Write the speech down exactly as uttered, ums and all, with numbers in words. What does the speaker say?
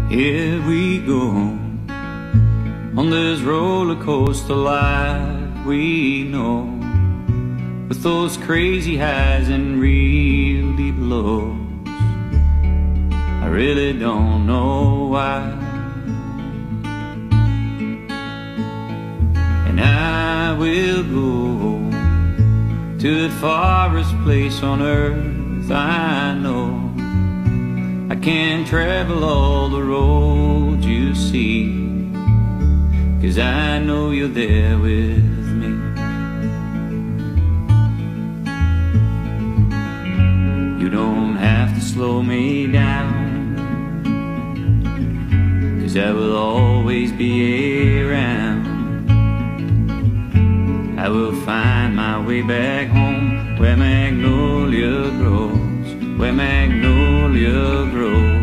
Here we go on this roller coaster life we know, with those crazy highs and real deep lows. I really don't know why, and I will go to the farthest place on earth I know. I can't travel all the roads you see, 'cause I know you're there with me. You don't have to slow me down, 'cause I will always be around. I will find my way back home, where magnolia grows, where magnolia grows.